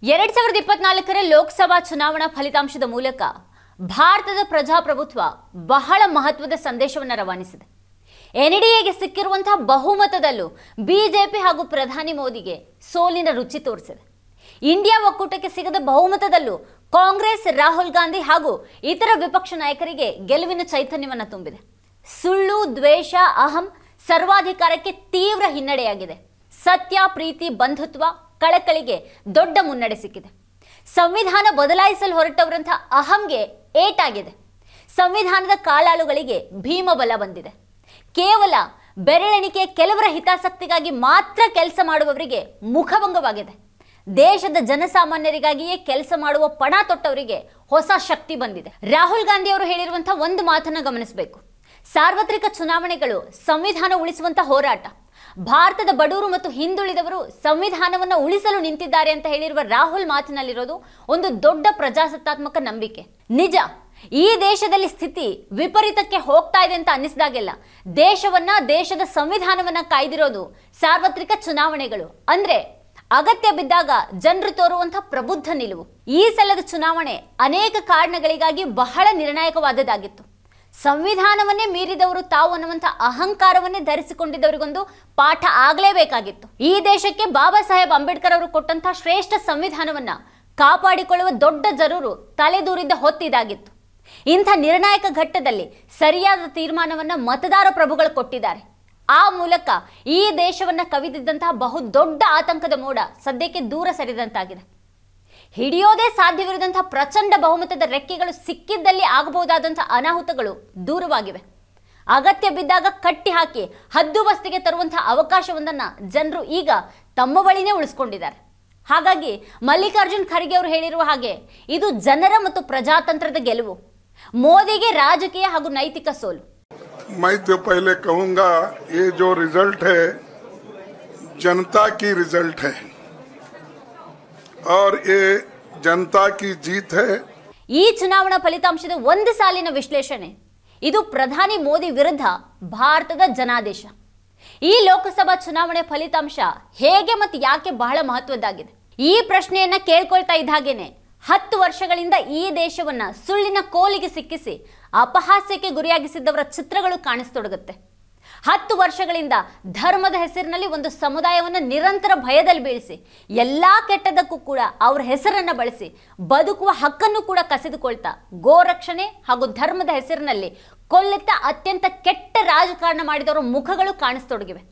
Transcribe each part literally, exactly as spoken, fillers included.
ಎರಡ್ ಸಾವಿರದ ಇಪ್ಪತ್ನಾಲ್ಕರ ಲೋಕಸಭಾ ಚುನಾವಣಾ ಫಲಿತಾಂಶದ ಮೂಲಕ ಭಾರತದ ಪ್ರಜಾಪ್ರಭುತ್ವ ಬಹಳ ಮಹತ್ವದ ಸಂದೇಶವನ್ನು ರವಾನಿಸಿದೆ. ಎನ್ಡಿಎಗೆ ಸಿಕ್ಕಿರುವಂತಹ ಬಹುಮತದಲ್ಲೂ ಬಿಜೆಪಿ ಹಾಗೂ ಪ್ರಧಾನಿ ಮೋದಿಗೆ ಸೋಲಿನ ರುಚಿ ತೋರಿಸಿದೆ. ಇಂಡಿಯಾ ಒಕ್ಕೂಟಕ್ಕೆ ಸಿಗದ ಬಹುಮತದಲ್ಲೂ ಕಾಂಗ್ರೆಸ್, ರಾಹುಲ್ ಗಾಂಧಿ ಹಾಗೂ ಇತರ ವಿಪಕ್ಷ ನಾಯಕರಿಗೆ ಗೆಲುವಿನ ಚೈತನ್ಯವನ್ನು ತುಂಬಿದೆ. ಸುಳ್ಳು, ದ್ವೇಷ, ಅಹಂ ಸರ್ವಾಧಿಕಾರಕ್ಕೆ ತೀವ್ರ ಹಿನ್ನಡೆಯಾಗಿದೆ. ಸತ್ಯ, ಪ್ರೀತಿ, ಬಂಧುತ್ವ, ಕಳಕಳಿಗೆ ದೊಡ್ಡ ಮುನ್ನಡೆ ಸಿಕ್ಕಿದೆ. ಸಂವಿಧಾನ ಬದಲಾಯಿಸಲು ಹೊರಟವರಂತಹ ಅಹಂಗೆ ಏಟಾಗಿದೆ. ಸಂವಿಧಾನದ ಕಾಲಾಳುಗಳಿಗೆ ಭೀಮಬಲ ಬಂದಿದೆ. ಕೇವಲ ಬೆರಳೆಣಿಕೆ ಕೆಲವರ ಹಿತಾಸಕ್ತಿಗಾಗಿ ಮಾತ್ರ ಕೆಲಸ ಮಾಡುವವರಿಗೆ ಮುಖಭಂಗವಾಗಿದೆ. ದೇಶದ ಜನಸಾಮಾನ್ಯರಿಗಾಗಿಯೇ ಕೆಲಸ ಮಾಡುವ ಪಣ ತೊಟ್ಟವರಿಗೆ ಹೊಸ ಶಕ್ತಿ ಬಂದಿದೆ. ರಾಹುಲ್ ಗಾಂಧಿ ಅವರು ಹೇಳಿರುವಂತಹ ಒಂದು ಮಾತನ್ನು ಗಮನಿಸಬೇಕು. ಸಾರ್ವತ್ರಿಕ ಚುನಾವಣೆಗಳು ಸಂವಿಧಾನ ಉಳಿಸುವಂತ ಹೋರಾಟ. ಭಾರತದ ಬಡವರು ಮತ್ತು ಹಿಂದುಳಿದವರು ಸಂವಿಧಾನವನ್ನು ಉಳಿಸಲು ನಿಂತಿದ್ದಾರೆ ಅಂತ ಹೇಳಿರುವ ರಾಹುಲ್ ಮಾತಿನಲ್ಲಿರೋದು ಒಂದು ದೊಡ್ಡ ಪ್ರಜಾಸತ್ತಾತ್ಮಕ ನಂಬಿಕೆ. ನಿಜ, ಈ ದೇಶದಲ್ಲಿ ಸ್ಥಿತಿ ವಿಪರೀತಕ್ಕೆ ಹೋಗ್ತಾ ಇದೆ ಅಂತ ಅನ್ನಿಸಿದಾಗೆಲ್ಲ ದೇಶವನ್ನ, ದೇಶದ ಸಂವಿಧಾನವನ್ನ ಕಾಯ್ದಿರೋದು ಸಾರ್ವತ್ರಿಕ ಚುನಾವಣೆಗಳು. ಅಂದ್ರೆ ಅಗತ್ಯ ಬಿದ್ದಾಗ ಜನರು ತೋರುವಂತಹ ಪ್ರಬುದ್ಧ ನಿಲುವು. ಈ ಸಲದ ಚುನಾವಣೆ ಅನೇಕ ಕಾರಣಗಳಿಗಾಗಿ ಬಹಳ ನಿರ್ಣಾಯಕವಾದದ್ದಾಗಿತ್ತು. ಸಂವಿಧಾನವನ್ನೇ ಮೀರಿದವರು ತಾವು ಅನ್ನುವಂಥ ಅಹಂಕಾರವನ್ನೇ ಧರಿಸಿಕೊಂಡಿದ್ದವರಿಗೊಂದು ಪಾಠ ಆಗಲೇಬೇಕಾಗಿತ್ತು. ಈ ದೇಶಕ್ಕೆ ಬಾಬಾ ಸಾಹೇಬ್ ಅಂಬೇಡ್ಕರ್ ಅವರು ಕೊಟ್ಟಂತಹ ಶ್ರೇಷ್ಠ ಸಂವಿಧಾನವನ್ನ ಕಾಪಾಡಿಕೊಳ್ಳುವ ದೊಡ್ಡ ಜರೂರು ತಲೆದೂರಿದ್ದ ಹೊತ್ತಿದಾಗಿತ್ತು. ಇಂಥ ನಿರ್ಣಾಯಕ ಘಟ್ಟದಲ್ಲಿ ಸರಿಯಾದ ತೀರ್ಮಾನವನ್ನ ಮತದಾರ ಪ್ರಭುಗಳು ಕೊಟ್ಟಿದ್ದಾರೆ. ಆ ಮೂಲಕ ಈ ದೇಶವನ್ನ ಕವಿದಿದ್ದಂತಹ ಬಹು ದೊಡ್ಡ ಆತಂಕದ ಮೋಡ ಸದ್ಯಕ್ಕೆ ದೂರ ಸರಿದಂತಾಗಿದೆ. ಹಿಡಿಯೋದೇ ಸಾಧ್ಯವಿರದಂತಹ ಪ್ರಚಂಡ ಬಹುಮತದ ರೆಕ್ಕೆಗಳು ಸಿಕ್ಕಿದ್ದಲ್ಲಿ ಆಗಬಹುದಾದಂತಹ ಅನಾಹುತಗಳು ದೂರವಾಗಿವೆ. ಅಗತ್ಯ ಬಿದ್ದಾಗ ಕಟ್ಟಿ ಹಾಕಿ ಹದ್ದುಬಸ್ತಿಗೆ ತರುವಂತಹ ಅವಕಾಶವೊಂದನ್ನು ಜನರು ಈಗ ತಮ್ಮ ಬಳಿನೇ ಉಳಿಸ್ಕೊಂಡಿದ್ದಾರೆ. ಹಾಗಾಗಿ ಮಲ್ಲಿಕಾರ್ಜುನ್ ಖರ್ಗೆ ಅವರು ಹೇಳಿರುವ ಹಾಗೆ ಇದು ಜನರ ಮತ್ತು ಪ್ರಜಾತಂತ್ರದ ಗೆಲುವು, ಮೋದಿಗೆ ರಾಜಕೀಯ ಹಾಗೂ ನೈತಿಕ ಸೋಲು. मैं तो पहले कहूंगा, ये जो रिजल्ट है जनता की रिजल्ट है और ये जनता की जीत है. ಈ ಚುನಾವಣಾ ಫಲಿತಾಂಶದ ಒಂದು ಸಾಲಿನ ವಿಶ್ಲೇಷಣೆ. ಇದು ಪ್ರಧಾನಿ ಮೋದಿ ವಿರುದ್ಧ ಭಾರತದ ಜನಾದೇಶ. ಈ ಲೋಕಸಭಾ ಚುನಾವಣೆ ಫಲಿತಾಂಶ ಹೇಗೆ ಮತ್ತು ಯಾಕೆ ಬಹಳ ಮಹತ್ವದ್ದಾಗಿದೆ? ಈ ಪ್ರಶ್ನೆಯನ್ನ ಕೇಳ್ಕೊಳ್ತಾ ಇದ್ದ ಹಾಗೇನೆ ಹತ್ತು ವರ್ಷಗಳಿಂದ ಈ ದೇಶವನ್ನ ಸುಳ್ಳಿನ ಕೋಲಿಗೆ ಸಿಕ್ಕಿಸಿ ಅಪಹಾಸ್ಯಕ್ಕೆ ಗುರಿಯಾಗಿಸಿದ್ದವರ ಚಿತ್ರಗಳು ಕಾಣಿಸ್ತೊಡಗುತ್ತೆ. ಹತ್ತು ವರ್ಷಗಳಿಂದ ಧರ್ಮದ ಹೆಸರಿನಲ್ಲಿ ಒಂದು ಸಮುದಾಯವನ್ನು ನಿರಂತರ ಭಯದಲ್ಲಿ ಬೀಳಿಸಿ ಎಲ್ಲಾ ಕೆಟ್ಟದಕ್ಕೂ ಕೂಡ ಅವರ ಹೆಸರನ್ನ ಬಳಸಿ ಬದುಕುವ ಹಕ್ಕನ್ನು ಕೂಡ ಕಸಿದುಕೊಳ್ತಾ ಗೋರಕ್ಷಣೆ ಹಾಗೂ ಧರ್ಮದ ಹೆಸರಿನಲ್ಲಿ ಕೊಲ್ಲೆತ್ತ ಅತ್ಯಂತ ಕೆಟ್ಟ ರಾಜಕಾರಣ ಮಾಡಿದವರ ಮುಖಗಳು ಕಾಣಿಸ್ತೊಡಗಿವೆ.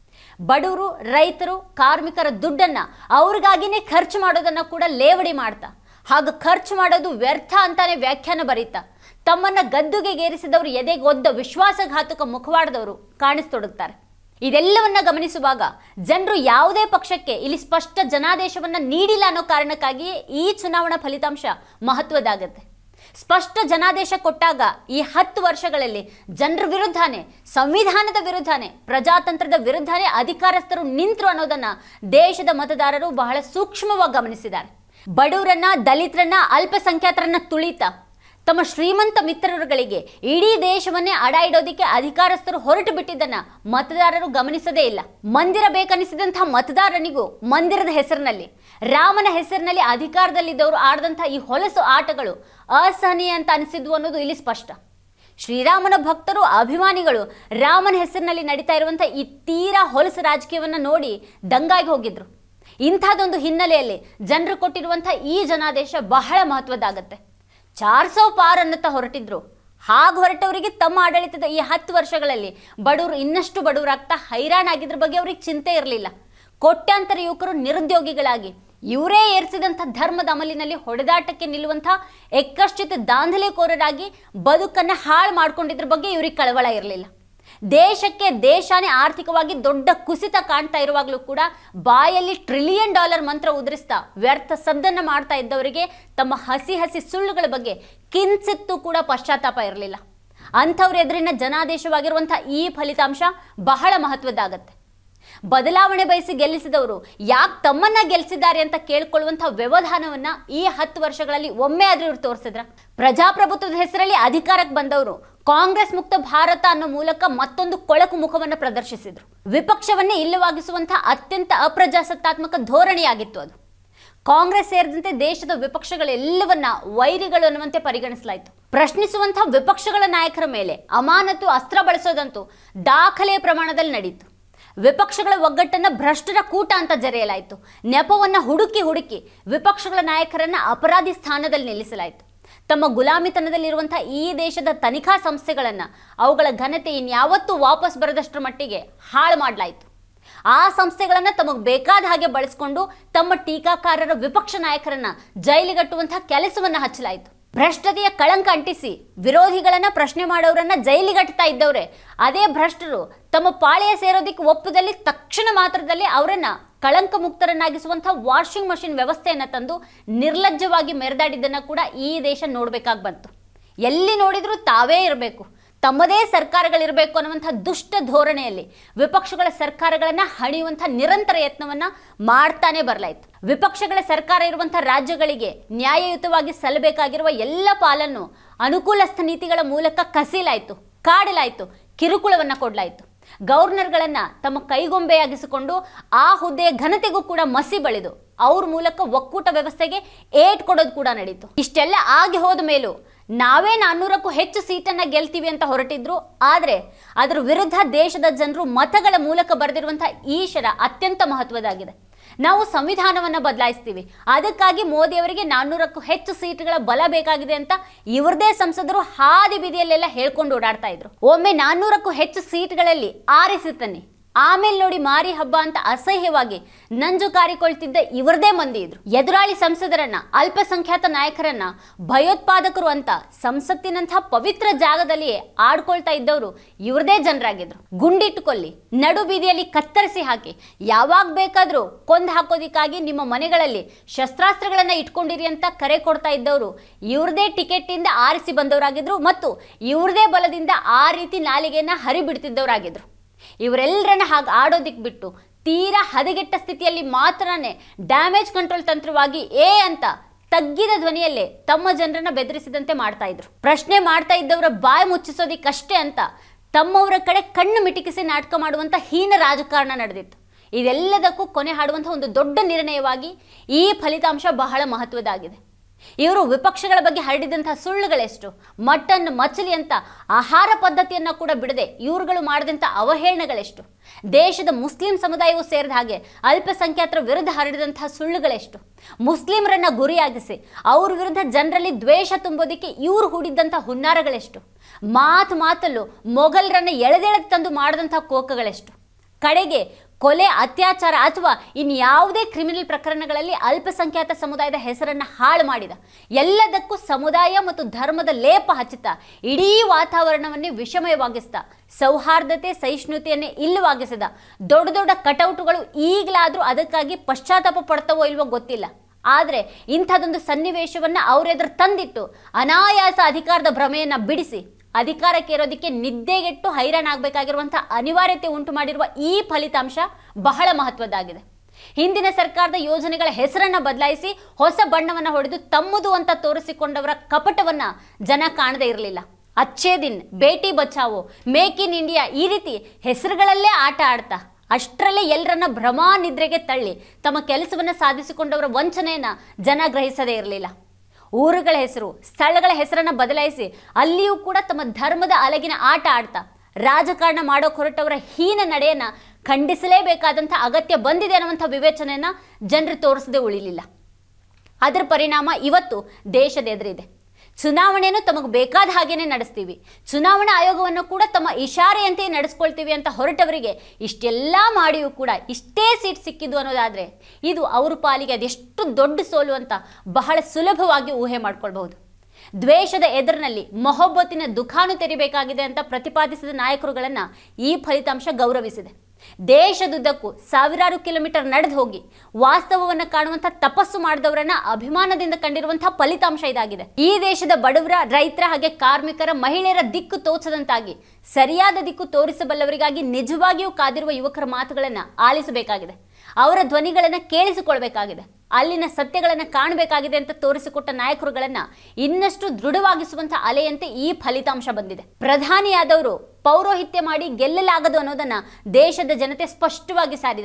ಬಡವರು, ರೈತರು, ಕಾರ್ಮಿಕರ ದುಡ್ಡನ್ನ ಅವ್ರಿಗಾಗಿನೇ ಖರ್ಚು ಮಾಡೋದನ್ನ ಕೂಡ ಲೇವಡಿ ಮಾಡ್ತಾ ಹಾಗೂ ಖರ್ಚು ಮಾಡೋದು ವ್ಯರ್ಥ ಅಂತಾನೆ ವ್ಯಾಖ್ಯಾನ ಬರೀತಾ ತಮ್ಮನ್ನ ಗದ್ದುಗೆಗೇರಿಸಿದವರು ಎದೆಗೊದ್ದ ವಿಶ್ವಾಸಘಾತಕ ಮುಖವಾಡದವರು ಕಾಣಿಸ್ತೊಡಗ್ತಾರೆ. ಇದೆಲ್ಲವನ್ನ ಗಮನಿಸುವಾಗ ಜನರು ಯಾವುದೇ ಪಕ್ಷಕ್ಕೆ ಇಲ್ಲಿ ಸ್ಪಷ್ಟ ಜನಾದೇಶವನ್ನ ನೀಡಿಲ್ಲ ಅನ್ನೋ ಕಾರಣಕ್ಕಾಗಿಯೇ ಈ ಚುನಾವಣಾ ಫಲಿತಾಂಶ ಮಹತ್ವದಾಗತ್ತೆ. ಸ್ಪಷ್ಟ ಜನಾದೇಶ ಕೊಟ್ಟಾಗ ಈ ಹತ್ತು ವರ್ಷಗಳಲ್ಲಿ ಜನರ ವಿರುದ್ಧನೇ, ಸಂವಿಧಾನದ ವಿರುದ್ಧನೇ, ಪ್ರಜಾತಂತ್ರದ ವಿರುದ್ಧನೇ ಅಧಿಕಾರಸ್ಥರು ನಿಂತರು ಅನ್ನೋದನ್ನ ದೇಶದ ಮತದಾರರು ಬಹಳ ಸೂಕ್ಷ್ಮವಾಗಿ ಗಮನಿಸಿದ್ದಾರೆ. ಬಡವರನ್ನ, ದಲಿತರನ್ನ, ಅಲ್ಪಸಂಖ್ಯಾತರನ್ನ ತುಳಿತಾ ತಮ್ಮ ಶ್ರೀಮಂತ ಮಿತ್ರರುಗಳಿಗೆ ಇಡೀ ದೇಶವನ್ನೇ ಅಡ ಇಡೋದಿಕ್ಕೆ ಅಧಿಕಾರಸ್ಥರು ಹೊರಟು ಬಿಟ್ಟಿದ್ದನ್ನ ಮತದಾರರು ಗಮನಿಸದೇ ಇಲ್ಲ. ಮಂದಿರ ಬೇಕನ್ನಿಸಿದಂತಹ ಮತದಾರನಿಗೂ ಮಂದಿರದ ಹೆಸರಿನಲ್ಲಿ, ರಾಮನ ಹೆಸರಿನಲ್ಲಿ ಅಧಿಕಾರದಲ್ಲಿದ್ದವರು ಆಡದಂತಹ ಈ ಹೊಲಸು ಆಟಗಳು ಅಸಹನೀಯ ಅಂತ ಅನಿಸಿದ್ವು ಅನ್ನೋದು ಇಲ್ಲಿ ಸ್ಪಷ್ಟ. ಶ್ರೀರಾಮನ ಭಕ್ತರು, ಅಭಿಮಾನಿಗಳು ರಾಮನ ಹೆಸರಿನಲ್ಲಿ ನಡೀತಾ ಇರುವಂತಹ ಈ ತೀರಾ ಹೊಲಸು ರಾಜಕೀಯವನ್ನ ನೋಡಿ ದಂಗಾಗಿ ಹೋಗಿದ್ರು. ಇಂಥದ್ದೊಂದು ಹಿನ್ನೆಲೆಯಲ್ಲಿ ಜನರು ಕೊಟ್ಟಿರುವಂತಹ ಈ ಜನಾದೇಶ ಬಹಳ ಮಹತ್ವದ್ದಾಗತ್ತೆ. ಚಾರ್ ಸೌ ಪಾರ್ ಅನ್ನುತ್ತಾ ಹೊರಟಿದ್ರು. ಹಾಗೆ ಹೊರಟವರಿಗೆ ತಮ್ಮ ಆಡಳಿತದ ಈ ಹತ್ತು ವರ್ಷಗಳಲ್ಲಿ ಬಡವರು ಇನ್ನಷ್ಟು ಬಡವರಾಗ್ತಾ ಹೈರಾಣಾಗಿದ್ರ ಬಗ್ಗೆ ಅವ್ರಿಗೆ ಚಿಂತೆ ಇರಲಿಲ್ಲ. ಕೋಟ್ಯಾಂತರ ಯುವಕರು ನಿರುದ್ಯೋಗಿಗಳಾಗಿ ಇವರೇ ಏರಿಸಿದಂಥ ಧರ್ಮದ ಅಮಲಿನಲ್ಲಿ ಹೊಡೆದಾಟಕ್ಕೆ ನಿಲ್ಲುವಂಥ ಎಕ್ಕಶ್ಚಿತ ದಾಂಧಲೆಕೋರರಾಗಿ ಬದುಕನ್ನ ಹಾಳು ಮಾಡ್ಕೊಂಡಿದ್ರ ಬಗ್ಗೆ ಇವ್ರಿಗೆ ಕಳವಳ ಇರಲಿಲ್ಲ. ದೇಶಕ್ಕೆ ದೇಶನೇ ಆರ್ಥಿಕವಾಗಿ ದೊಡ್ಡ ಕುಸಿತ ಕಾಣ್ತಾ ಇರುವಾಗಲೂ ಕೂಡ ಬಾಯಲ್ಲಿ ಟ್ರಿಲಿಯನ್ ಡಾಲರ್ ಮಂತ್ರ ಉದುರಿಸ್ತಾ ವ್ಯರ್ಥ ಸದ್ದನ್ನ ಮಾಡ್ತಾ ಇದ್ದವರಿಗೆ ತಮ್ಮ ಹಸಿ ಹಸಿ ಸುಳ್ಳುಗಳ ಬಗ್ಗೆ ಕಿಂಚಿತ್ತೂ ಕೂಡ ಪಶ್ಚಾತ್ತಾಪ ಇರಲಿಲ್ಲ. ಅಂಥವ್ರ ಎದುರಿನ ಜನಾದೇಶವಾಗಿರುವಂಥ ಈ ಫಲಿತಾಂಶ ಬಹಳ ಮಹತ್ವದ್ದಾಗತ್ತೆ. ಬದಲಾವಣೆ ಬಯಸಿ ಗೆಲ್ಲಿಸಿದವರು ಯಾಕೆ ತಮ್ಮನ್ನ ಗೆಲ್ಲಿಸಿದ್ದಾರೆ ಅಂತ ಕೇಳ್ಕೊಳ್ಳುವಂತಹ ವ್ಯವಧಾನವನ್ನ ಈ ಹತ್ತು ವರ್ಷಗಳಲ್ಲಿ ಒಮ್ಮೆ ಆದ್ರೂ ಇವರು ತೋರಿಸಿದ್ರ? ಪ್ರಜಾಪ್ರಭುತ್ವದ ಹೆಸರಲ್ಲಿ ಅಧಿಕಾರಕ್ಕೆ ಬಂದವರು ಕಾಂಗ್ರೆಸ್ ಮುಕ್ತ ಭಾರತ ಅನ್ನೋ ಮೂಲಕ ಮತ್ತೊಂದು ಕೊಳಕು ಮುಖವನ್ನು ಪ್ರದರ್ಶಿಸಿದ್ರು. ವಿಪಕ್ಷವನ್ನೇ ಇಲ್ಲವಾಗಿಸುವಂತಹ ಅತ್ಯಂತ ಅಪ್ರಜಾಸತ್ತಾತ್ಮಕ ಧೋರಣೆಯಾಗಿತ್ತು ಅದು. ಕಾಂಗ್ರೆಸ್ ಸೇರಿದಂತೆ ದೇಶದ ವಿಪಕ್ಷಗಳೆಲ್ಲವನ್ನ ವೈರಿಗಳು ಅನ್ನುವಂತೆ ಪರಿಗಣಿಸಲಾಯಿತು. ಪ್ರಶ್ನಿಸುವಂತಹ ವಿಪಕ್ಷಗಳ ನಾಯಕರ ಮೇಲೆ ಅಮಾನತು ಅಸ್ತ್ರ ಬಳಸೋದಂತೂ ದಾಖಲೆ ಪ್ರಮಾಣದಲ್ಲಿ ನಡೆಯಿತು. ವಿಪಕ್ಷಗಳ ಒಗ್ಗಟ್ಟನ್ನ ಭ್ರಷ್ಟರ ಕೂಟ ಅಂತ ಜರೆಯಲಾಯಿತು. ನೆಪವನ್ನ ಹುಡುಕಿ ಹುಡುಕಿ ವಿಪಕ್ಷಗಳ ನಾಯಕರನ್ನ ಅಪರಾಧಿ ಸ್ಥಾನದಲ್ಲಿ ನಿಲ್ಲಿಸಲಾಯಿತು. ತಮ್ಮ ಗುಲಾಮಿತನದಲ್ಲಿರುವಂತಹ ಈ ದೇಶದ ತನಿಖಾ ಸಂಸ್ಥೆಗಳನ್ನ ಅವುಗಳ ಘನತೆ ಇನ್ಯಾವತ್ತೂ ವಾಪಸ್ ಬರದಷ್ಟರ ಮಟ್ಟಿಗೆ ಹಾಳು ಮಾಡಲಾಯಿತು. ಆ ಸಂಸ್ಥೆಗಳನ್ನ ತಮಗೆ ಬೇಕಾದ ಹಾಗೆ ಬಳಸಿಕೊಂಡು ತಮ್ಮ ಟೀಕಾಕಾರರ ವಿಪಕ್ಷ ನಾಯಕರನ್ನ ಜೈಲಿಗಟ್ಟುವಂತಹ ಕೆಲಸವನ್ನ ಹಚ್ಚಲಾಯಿತು. ಭ್ರಷ್ಟತೆಯ ಕಳಂಕ ಅಂಟಿಸಿ ವಿರೋಧಿಗಳನ್ನ ಪ್ರಶ್ನೆ ಮಾಡೋರನ್ನ ಜೈಲಿಗಟ್ತಾ ಇದ್ದವ್ರೆ ಅದೇ ಭ್ರಷ್ಟರು ತಮ್ಮ ಪಾಳೆಯ ಸೇರೋದಿಕ್ಕೆ ಒಪ್ಪದಲ್ಲಿ ತಕ್ಷಣ ಮಾತ್ರದಲ್ಲಿ ಅವರನ್ನ ಕಳಂಕ ಮುಕ್ತರನ್ನಾಗಿಸುವಂತಹ ವಾಷಿಂಗ್ ಮಷಿನ್ ವ್ಯವಸ್ಥೆಯನ್ನ ತಂದು ನಿರ್ಲಜ್ಜವಾಗಿ ಮೆರೆದಾಡಿದ್ದನ್ನ ಕೂಡ ಈ ದೇಶ ನೋಡ್ಬೇಕಾಗಿ ಬಂತು. ಎಲ್ಲಿ ನೋಡಿದ್ರು ತಾವೇ ಇರಬೇಕು, ತಮ್ಮದೇ ಸರ್ಕಾರಗಳಿರಬೇಕು ಅನ್ನುವಂಥ ದುಷ್ಟ ಧೋರಣೆಯಲ್ಲಿ ವಿಪಕ್ಷಗಳ ಸರ್ಕಾರಗಳನ್ನ ಹಣಿಯುವಂತಹ ನಿರಂತರ ಯತ್ನವನ್ನ ಮಾಡ್ತಾನೆ ಬರಲಾಯಿತು. ವಿಪಕ್ಷಗಳ ಸರ್ಕಾರ ಇರುವಂತಹ ರಾಜ್ಯಗಳಿಗೆ ನ್ಯಾಯಯುತವಾಗಿ ಸಲ್ಲಬೇಕಾಗಿರುವ ಎಲ್ಲ ಪಾಲನ್ನು ಅನುಕೂಲಸ್ಥ ನೀತಿಗಳ ಮೂಲಕ ಕಸಿಲಾಯಿತು, ಕಾಡಲಾಯಿತು, ಕಿರುಕುಳವನ್ನ ಕೊಡಲಾಯಿತು. ಗವರ್ನರ್ಗಳನ್ನ ತಮ್ಮ ಕೈಗೊಂಬೆಯಾಗಿಸಿಕೊಂಡು ಆ ಹುದ್ದೆಯ ಘನತೆಗೂ ಕೂಡ ಮಸಿ ಬಳಿದು ಅವ್ರ ಮೂಲಕ ಒಕ್ಕೂಟ ವ್ಯವಸ್ಥೆಗೆ ಏಟ್ ಕೊಡೋದು ಕೂಡ ನಡೀತು. ಇಷ್ಟೆಲ್ಲ ಆಗಿ ಹೋದ ಮೇಲೂ ನಾವೇ ನಾನ್ನೂರಕ್ಕೂ ಹೆಚ್ಚು ಸೀಟನ್ನ ಗೆಲ್ತೀವಿ ಅಂತ ಹೊರಟಿದ್ರು. ಆದರೆ ಅದರ ವಿರುದ್ಧ ದೇಶದ ಜನರು ಮತಗಳ ಮೂಲಕ ಬರೆದಿರುವಂತಹ ಈ ಷರ ಅತ್ಯಂತ ಮಹತ್ವದಾಗಿದೆ. ನಾವು ಸಂವಿಧಾನವನ್ನ ಬದಲಾಯಿಸ್ತೀವಿ, ಅದಕ್ಕಾಗಿ ಮೋದಿಯವರಿಗೆ ನಾನ್ನೂರಕ್ಕೂ ಹೆಚ್ಚು ಸೀಟ್ಗಳ ಬಲ ಬೇಕಾಗಿದೆ ಅಂತ ಇವ್ರದೇ ಸಂಸದರು ಹಾದಿ ಬೀದಿಯಲ್ಲೆಲ್ಲ ಹೇಳ್ಕೊಂಡು ಓಡಾಡ್ತಾ ಇದ್ರು. ಒಮ್ಮೆ ನಾನ್ನೂರಕ್ಕೂ ಹೆಚ್ಚು ಸೀಟ್ಗಳಲ್ಲಿ ಆರಿಸಿ ತನ್ನಿ, ಆಮೇಲೆ ನೋಡಿ ಮಾರಿ ಹಬ್ಬ ಅಂತ ಅಸಹ್ಯವಾಗಿ ನಂಜು ಕಾರಿಕೊಳ್ತಿದ್ದ ಇವರದೇ ಮಂದಿ ಇದ್ರು. ಎದುರಾಳಿ ಸಂಸದರನ್ನ, ಅಲ್ಪಸಂಖ್ಯಾತ ನಾಯಕರನ್ನ ಭಯೋತ್ಪಾದಕರು ಅಂತ ಸಂಸತ್ತಿನಂತಹ ಪವಿತ್ರ ಜಾಗದಲ್ಲಿಯೇ ಆಡ್ಕೊಳ್ತಾ ಇದ್ದವರು ಇವರದೇ ಜನರಾಗಿದ್ರು. ಗುಂಡಿಟ್ಟುಕೊಳ್ಳಿ, ನಡು ಬೀದಿಯಲ್ಲಿ ಕತ್ತರಿಸಿ ಹಾಕಿ, ಯಾವಾಗ ಬೇಕಾದ್ರೂ ಕೊಂದು ಹಾಕೋದಿಕ್ಕಾಗಿ ನಿಮ್ಮ ಮನೆಗಳಲ್ಲಿ ಶಸ್ತ್ರಾಸ್ತ್ರಗಳನ್ನ ಇಟ್ಕೊಂಡಿರಿ ಅಂತ ಕರೆ ಕೊಡ್ತಾ ಇದ್ದವರು ಇವ್ರದೇ ಟಿಕೆಟ್ ಇಂದ ಆರಿಸಿ ಬಂದವರಾಗಿದ್ರು ಮತ್ತು ಇವ್ರದೇ ಬಲದಿಂದ ಆ ರೀತಿ ನಾಲಿಗೆಯನ್ನ ಹರಿಬಿಡ್ತಿದ್ದವರಾಗಿದ್ರು. ಇವರೆಲ್ಲರನ್ನ ಹಾಗೆ ಆಡೋದಿಕ್ ಬಿಟ್ಟು ತೀರಾ ಹದಗೆಟ್ಟ ಸ್ಥಿತಿಯಲ್ಲಿ ಮಾತ್ರನೇ ಡ್ಯಾಮೇಜ್ ಕಂಟ್ರೋಲ್ ತಂತ್ರವಾಗಿ ಏ ಅಂತ ತಗ್ಗಿದ ಧ್ವನಿಯಲ್ಲೇ ತಮ್ಮ ಜನರನ್ನ ಬೆದರಿಸಿದಂತೆ ಮಾಡ್ತಾ ಇದ್ರು. ಪ್ರಶ್ನೆ ಮಾಡ್ತಾ ಇದ್ದವರ ಬಾಯಿ ಮುಚ್ಚಿಸೋದಿಕ್ಕಷ್ಟೇ ಅಂತ ತಮ್ಮವರ ಕಡೆ ಕಣ್ಣು ಮಿಟಿಕಿಸಿ ನಾಟಕ ಮಾಡುವಂತ ಹೀನ ರಾಜಕಾರಣ ನಡೆದಿತ್ತು. ಇದೆಲ್ಲದಕ್ಕೂ ಕೊನೆ ಹಾಡುವಂತಹ ಒಂದು ದೊಡ್ಡ ನಿರ್ಣಯವಾಗಿ ಈ ಫಲಿತಾಂಶ ಬಹಳ ಮಹತ್ವದಾಗಿದೆ. ಇವರು ವಿಪಕ್ಷಗಳ ಬಗ್ಗೆ ಹರಡಿದಂತಹ ಸುಳ್ಳುಗಳೆಷ್ಟು, ಮಟನ್ ಮಚಲಿ ಅಂತ ಆಹಾರ ಪದ್ಧತಿಯನ್ನ ಕೂಡ ಬಿಡದೆ ಇವರುಗಳು ಮಾಡಿದಂಥ ಅವಹೇಳನಗಳೆಷ್ಟು, ದೇಶದ ಮುಸ್ಲಿಂ ಸಮುದಾಯವೂ ಸೇರಿದ ಹಾಗೆ ಅಲ್ಪಸಂಖ್ಯಾತರ ವಿರುದ್ಧ ಹರಡಿದಂತಹ ಸುಳ್ಳುಗಳೆಷ್ಟು, ಮುಸ್ಲಿಮರನ್ನ ಗುರಿಯಾಗಿಸಿ ಅವ್ರ ವಿರುದ್ಧ ಜನರಲ್ಲಿ ದ್ವೇಷ ತುಂಬೋದಿಕ್ಕೆ ಇವರು ಹೂಡಿದ್ದಂಥ ಹುನ್ನಾರಗಳೆಷ್ಟು, ಮಾತು ಮಾತಲ್ಲೂ ಮೊಘಲರನ್ನ ಎಳೆದೆಳೆದು ತಂದು ಮಾಡಿದಂಥ ಕೋಕಗಳೆಷ್ಟು, ಕಡೆಗೆ ಕೊಲೆ, ಅತ್ಯಾಚಾರ ಅಥವಾ ಇನ್ಯಾವುದೇ ಕ್ರಿಮಿನಲ್ ಪ್ರಕರಣಗಳಲ್ಲಿ ಅಲ್ಪಸಂಖ್ಯಾತ ಸಮುದಾಯದ ಹೆಸರನ್ನ ಹಾಳು ಮಾಡಿದ, ಎಲ್ಲದಕ್ಕೂ ಸಮುದಾಯ ಮತ್ತು ಧರ್ಮದ ಲೇಪ ಹಚ್ಚುತ್ತಾ ಇಡೀ ವಾತಾವರಣವನ್ನೇ ವಿಷಮಯವಾಗಿಸ್ತಾ ಸೌಹಾರ್ದತೆ ಸಹಿಷ್ಣುತೆಯನ್ನೇ ಇಲ್ಲವಾಗಿಸಿದ ದೊಡ್ಡ ದೊಡ್ಡ ಕಟೌಟುಗಳು ಈಗಲಾದರೂ ಅದಕ್ಕಾಗಿ ಪಶ್ಚಾತ್ತಾಪ ಪಡ್ತವೋ ಇಲ್ವೋ ಗೊತ್ತಿಲ್ಲ. ಆದರೆ ಇಂಥದೊಂದು ಸನ್ನಿವೇಶವನ್ನ ಅವರೆದುರು ತಂದಿಟ್ಟು ಅನಾಯಾಸ ಅಧಿಕಾರದ ಭ್ರಮೆಯನ್ನ ಬಿಡಿಸಿ ಅಧಿಕಾರಕ್ಕೆ ಇರೋದಕ್ಕೆ ನಿದ್ದೆಗೆಟ್ಟು ಹೈರಾಣಾಗಬೇಕಾಗಿರುವಂತಹ ಅನಿವಾರ್ಯತೆ ಉಂಟು ಮಾಡಿರುವ ಈ ಫಲಿತಾಂಶ ಬಹಳ ಮಹತ್ವದ್ದಾಗಿದೆ. ಹಿಂದಿನ ಸರ್ಕಾರದ ಯೋಜನೆಗಳ ಹೆಸರನ್ನ ಬದಲಾಯಿಸಿ ಹೊಸ ಬಣ್ಣವನ್ನ ಹೊಡೆದು ತಮ್ಮದು ಅಂತ ತೋರಿಸಿಕೊಂಡವರ ಕಪಟವನ್ನ ಜನ ಕಾಣದೇ ಇರಲಿಲ್ಲ. Achhe Din, Beti Bachao, make in India ಈ ರೀತಿ ಹೆಸರುಗಳಲ್ಲೇ ಆಟ ಆಡ್ತಾ ಅಷ್ಟರಲ್ಲೇ ಎಲ್ಲರನ್ನ ಭ್ರಮಾ ನಿದ್ರೆಗೆ ತಳ್ಳಿ ತಮ್ಮ ಕೆಲಸವನ್ನ ಸಾಧಿಸಿಕೊಂಡವರ ವಂಚನೆಯನ್ನ ಜನ ಗ್ರಹಿಸದೇ ಇರಲಿಲ್ಲ. ಊರುಗಳ ಹೆಸರು, ಸ್ಥಳಗಳ ಹೆಸರನ್ನ ಬದಲಾಯಿಸಿ ಅಲ್ಲಿಯೂ ಕೂಡ ತಮ್ಮ ಧರ್ಮದ ಅಲಗಿನ ಆಟ ಆಡ್ತಾ ರಾಜಕಾರಣ ಮಾಡೋಕೆ ಹೊರಟವರ ಹೀನ ನಡೆಯನ್ನ ಖಂಡಿಸಲೇಬೇಕಾದಂಥ ಅಗತ್ಯ ಬಂದಿದೆ ಅನ್ನುವಂಥ ವಿವೇಚನೆಯನ್ನ ಜನರು ತೋರಿಸದೆ ಉಳಿಲಿಲ್ಲ. ಅದರ ಪರಿಣಾಮ ಇವತ್ತು ದೇಶದ ಎದುರಿದೆ. ಚುನಾವಣೆಯನ್ನು ತಮಗೆ ಬೇಕಾದ ಹಾಗೇನೆ ನಡೆಸ್ತೀವಿ, ಚುನಾವಣಾ ಆಯೋಗವನ್ನು ಕೂಡ ತಮ್ಮ ಇಶಾರೆಯಂತೆ ನಡೆಸ್ಕೊಳ್ತೀವಿ ಅಂತ ಹೊರಟವರಿಗೆ ಇಷ್ಟೆಲ್ಲ ಮಾಡಿಯೂ ಕೂಡ ಇಷ್ಟೇ ಸೀಟ್ ಸಿಕ್ಕಿದ್ದು ಅನ್ನೋದಾದ್ರೆ ಇದು ಅವ್ರ ಪಾಲಿಗೆ ಅದೆಷ್ಟು ದೊಡ್ಡ ಸೋಲು ಅಂತ ಬಹಳ ಸುಲಭವಾಗಿ ಊಹೆ ಮಾಡ್ಕೊಳ್ಬಹುದು. ದ್ವೇಷದ ಎದುರಿನಲ್ಲಿ ಮೊಹಬ್ಬತ್ತಿನ ದುಖಾನು ತೆರಿಬೇಕಾಗಿದೆ ಅಂತ ಪ್ರತಿಪಾದಿಸಿದ ನಾಯಕರುಗಳನ್ನ ಈ ಫಲಿತಾಂಶ ಗೌರವಿಸಿದೆ. ದೇಶದುದ್ದಕ್ಕೂ ಸಾವಿರಾರು ಕಿಲೋಮೀಟರ್ ನಡೆದು ಹೋಗಿ ವಾಸ್ತವವನ್ನು ಕಾಣುವಂತಹ ತಪಸ್ಸು ಮಾಡಿದವರನ್ನ ಅಭಿಮಾನದಿಂದ ಕಂಡಿರುವಂತಹ ಫಲಿತಾಂಶ ಇದಾಗಿದೆ. ಈ ದೇಶದ ಬಡವರ, ರೈತರ ಹಾಗೆ ಕಾರ್ಮಿಕರ, ಮಹಿಳೆಯರ ದಿಕ್ಕು ತೋಚದಂತಾಗಿ ಸರಿಯಾದ ದಿಕ್ಕು ತೋರಿಸಬಲ್ಲವರಿಗಾಗಿ ನಿಜವಾಗಿಯೂ ಕಾದಿರುವ ಯುವಕರ ಮಾತುಗಳನ್ನ ಆಲಿಸಬೇಕಾಗಿದೆ, ಅವರ ಧ್ವನಿಗಳನ್ನ ಕೇಳಿಸಿಕೊಳ್ಬೇಕಾಗಿದೆ, ಅಲ್ಲಿನ ಸತ್ಯಗಳನ್ನ ಕಾಣಬೇಕಾಗಿದೆ ಅಂತ ತೋರಿಸಿಕೊಟ್ಟ ನಾಯಕರುಗಳನ್ನ ಇನ್ನಷ್ಟು ದೃಢವಾಗಿಸುವಂತಹ ಅಲೆಯಂತೆ ಈ ಫಲಿತಾಂಶ ಬಂದಿದೆ. ಪ್ರಧಾನಿಯಾದವರು ಪೌರೋಹಿತ್ಯ ಮಾಡಿ ಗೆಲ್ಲಲಾಗದು ಅನ್ನೋದನ್ನ ದೇಶದ ಜನತೆ ಸ್ಪಷ್ಟವಾಗಿ ಸಾರಿದ್ದಾರೆ.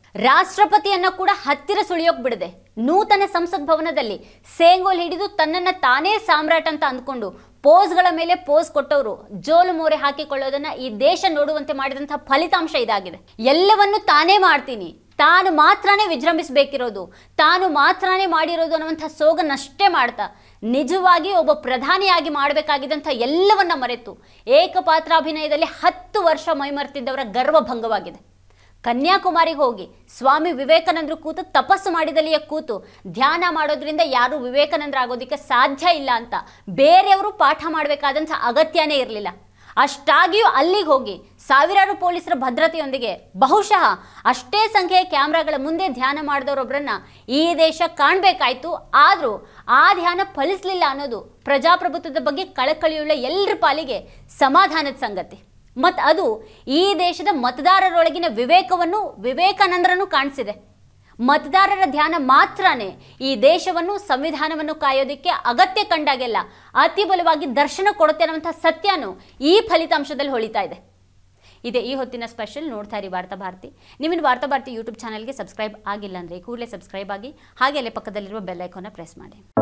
ರಾಷ್ಟ್ರಪತಿಯನ್ನ ಕೂಡ ಹತ್ತಿರ ಸುಳಿಯೋಕ್ ಬಿಡದೆ ನೂತನ ಸಂಸತ್ ಭವನದಲ್ಲಿ ಸೇಂಗೋಲ್ ಹಿಡಿದು ತನ್ನನ್ನ ತಾನೇ ಸಾಮ್ರಾಟ್ ಅಂತ ಅಂದ್ಕೊಂಡು ಪೋಸ್ಗಳ ಮೇಲೆ ಪೋಸ್ ಕೊಟ್ಟವರು ಜೋಲು ಮೋರೆ ಹಾಕಿಕೊಳ್ಳೋದನ್ನ ಈ ದೇಶ ನೋಡುವಂತೆ ಮಾಡಿದಂತಹ ಫಲಿತಾಂಶ ಇದಾಗಿದೆ. ಎಲ್ಲವನ್ನು ತಾನೇ ಮಾಡ್ತೀನಿ, ತಾನು ಮಾತ್ರನೇ ವಿಜೃಂಭಿಸಬೇಕಿರೋದು, ತಾನು ಮಾತ್ರನೇ ಮಾಡಿರೋದು ಅನ್ನುವಂಥ ಸೋಗನ್ನಷ್ಟೇ ಮಾಡ್ತಾ ನಿಜವಾಗಿ ಒಬ್ಬ ಪ್ರಧಾನಿಯಾಗಿ ಮಾಡಬೇಕಾಗಿದ್ದಂಥ ಎಲ್ಲವನ್ನ ಮರೆತು ಏಕಪಾತ್ರಾಭಿನಯದಲ್ಲಿ ಹತ್ತು ವರ್ಷ ಮೈಮರೆತಿದ್ದವರ ಗರ್ವಭಂಗವಾಗಿದೆ. ಕನ್ಯಾಕುಮಾರಿಗೆ ಹೋಗಿ ಸ್ವಾಮಿ ವಿವೇಕಾನಂದರು ಕೂತು ತಪಸ್ಸು ಮಾಡಿದಲ್ಲಿಯೇ ಕೂತು ಧ್ಯಾನ ಮಾಡೋದ್ರಿಂದ ಯಾರು ವಿವೇಕಾನಂದರಾಗೋದಕ್ಕೆ ಸಾಧ್ಯ ಇಲ್ಲ ಅಂತ ಬೇರೆಯವರು ಪಾಠ ಮಾಡಬೇಕಾದಂಥ ಅಗತ್ಯನೇ ಇರಲಿಲ್ಲ. ಅಷ್ಟಾಗಿಯೂ ಅಲ್ಲಿಗೆ ಹೋಗಿ ಸಾವಿರಾರು ಪೊಲೀಸರ ಭದ್ರತೆಯೊಂದಿಗೆ ಬಹುಶಃ ಅಷ್ಟೇ ಸಂಖ್ಯೆಯ ಕ್ಯಾಮ್ರಾಗಳ ಮುಂದೆ ಧ್ಯಾನ ಮಾಡಿದವರೊಬ್ಬರನ್ನ ಈ ದೇಶ ಕಾಣಬೇಕಾಯ್ತು. ಆದರೂ ಆ ಧ್ಯಾನ ಫಲಿಸಲಿಲ್ಲ ಅನ್ನೋದು ಪ್ರಜಾಪ್ರಭುತ್ವದ ಬಗ್ಗೆ ಕಳಕಳಿಯುಳ್ಳ ಎಲ್ಲರ ಪಾಲಿಗೆ ಸಮಾಧಾನದ ಸಂಗತಿ. ಮತ್ತು ಅದು ಈ ದೇಶದ ಮತದಾರರೊಳಗಿನ ವಿವೇಕವನ್ನು ವಿವೇಕಾನಂದರನ್ನು ಕಾಣಿಸಿದೆ. ಮತದಾರರ ಧ್ಯಾನ ಮಾತ್ರನೇ ಈ ದೇಶವನ್ನು ಸಂವಿಧಾನವನ್ನು ಕಾಯೋದಕ್ಕೆ ಅಗತ್ಯ ಕಂಡಾಗೆಲ್ಲ ಅತಿ ಬಲವಾಗಿ ದರ್ಶನ ಕೊಡುತ್ತೆ ಅನ್ನುವಂಥ ಸತ್ಯನೂ ಈ ಫಲಿತಾಂಶದಲ್ಲಿ ಹೊಳಿತಾ ಇದೆ. ಇದೆ ಈ ಹೊತ್ತಿನ ಸ್ಪೆಷಲ್. ನೋಡ್ತಾ ಇರಿ ವಾರ್ತಾ ಭಾರತಿ. ನಿಮ್ಮಿನ ವಾರ್ತಾ ಭಾರತಿ ಯೂಟ್ಯೂಬ್ ಚಾನಲ್ಗೆ ಸಬ್ಸ್ಕ್ರೈಬ್ ಆಗಿಲ್ಲ ಅಂದರೆ ಕೂಡಲೇ ಸಬ್ಸ್ಕ್ರೈಬ್ ಆಗಿ, ಹಾಗೆ ಅಲ್ಲೇ ಪಕ್ಕದಲ್ಲಿರುವ ಬೆಲ್ ಐಕಾನ್ನ ಪ್ರೆಸ್ ಮಾಡಿ.